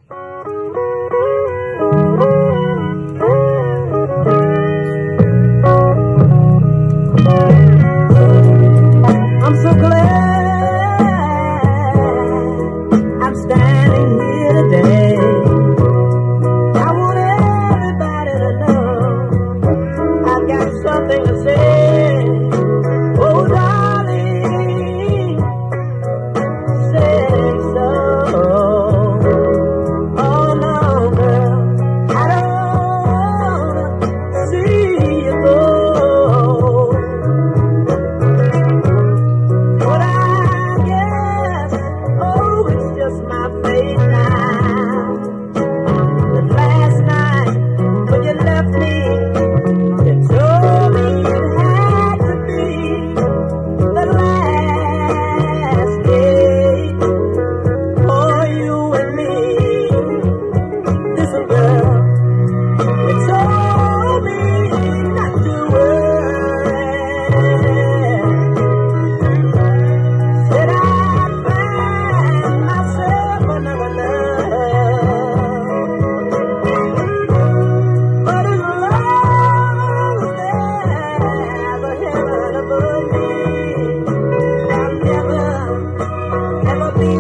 I'm so glad I'm standing here today. I want everybody to know I've got something to say. Oh, darling, say so. Oh, no, girl, I don't see you go. But I guess, oh, it's just my fate now. But last night, when you left me, you told me it had to be the last day for you and me. Listen, girl, you told me not to worry. Said I'd find myself another love. But as long as there's a heaven above me, I'll never, ever be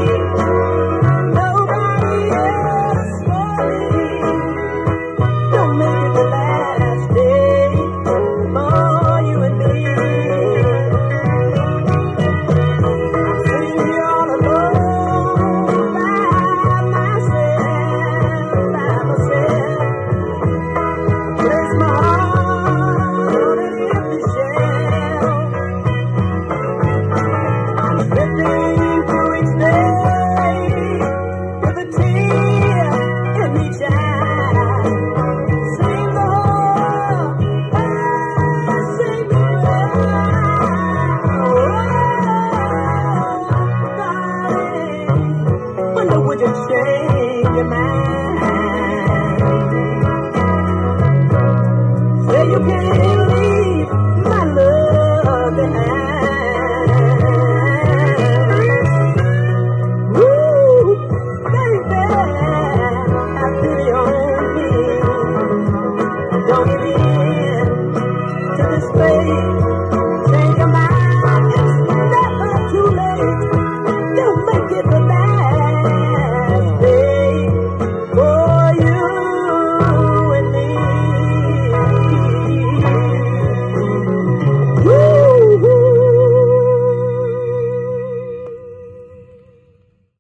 nobody else for me. Don't make it the last day for you and me. I'm sitting here all alone by myself. Place my heart on an empty shelf. I'm drifting through each day.